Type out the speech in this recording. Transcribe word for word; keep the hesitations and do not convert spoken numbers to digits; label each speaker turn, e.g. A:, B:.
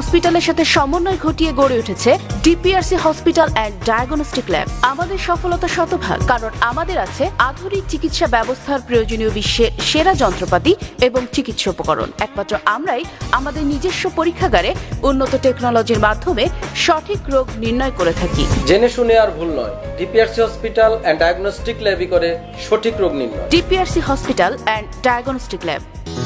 A: হসপিটালের সাথে সমন্বয় ঘটিয়ে গড়ে উঠেছে DPRC hospital and diagnostic lab. আমাদের সফলতা শতভাগ, কারণ আমাদের আছে আধুনিক চিকিৎসা ব্যবস্থার প্রয়োজনীয় বিশ্বের সেরা যন্ত্রপাতি এবং চিকিৎসা উপকরণ। একমাত্র আমরাই আমাদের নিজস্ব পরীক্ষাগারে উন্নত টেকনোলজির মাধ্যমে সঠিক রোগ নির্ণয় করে থাকি।
B: জেনে শুনে আর ভুল নয়, ডিপিআরসি হসপিটাল অ্যান্ড ডায়াগনস্টিক ল্যাবই করে সঠিক রোগ নির্ণয়।
A: DPRC hospital and diagnostic lab.